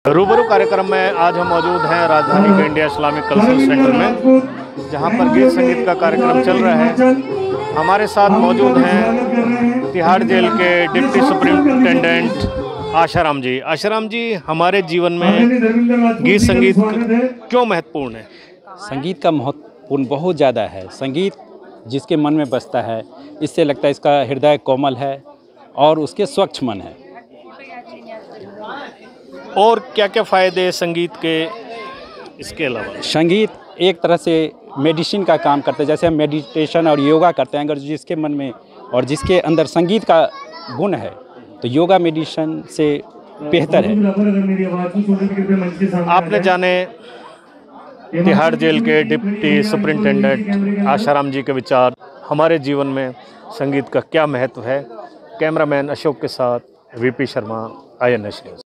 रूबरू कार्यक्रम में आज हम मौजूद हैं राजधानी के इंडिया इस्लामिक कल्चरल सेंटर में, जहां पर गीत संगीत का कार्यक्रम चल रहा है। हमारे साथ मौजूद हैं तिहाड़ जेल के डिप्टी सुपरिटेंडेंट आशाराम जी। आशाराम जी, हमारे जीवन में गीत संगीत क्यों महत्वपूर्ण है? संगीत का महत्वपूर्ण बहुत ज़्यादा है। संगीत जिसके मन में बसता है, इससे लगता है इसका हृदय कोमल है और उसके स्वच्छ मन है। और क्या क्या फ़ायदे संगीत के इसके अलावा? संगीत एक तरह से मेडिसिन का काम करता है। जैसे हम मेडिटेशन और योगा करते हैं, अगर जिसके मन में और जिसके अंदर संगीत का गुण है तो योगा मेडिसिन से बेहतर है। आपने जाने तिहाड़ जेल के डिप्टी सुपरिटेंडेंट आशाराम जी के विचार, हमारे जीवन में संगीत का क्या महत्व है। कैमरामैन अशोक के साथ वीपी शर्मा, INS न्यूज़।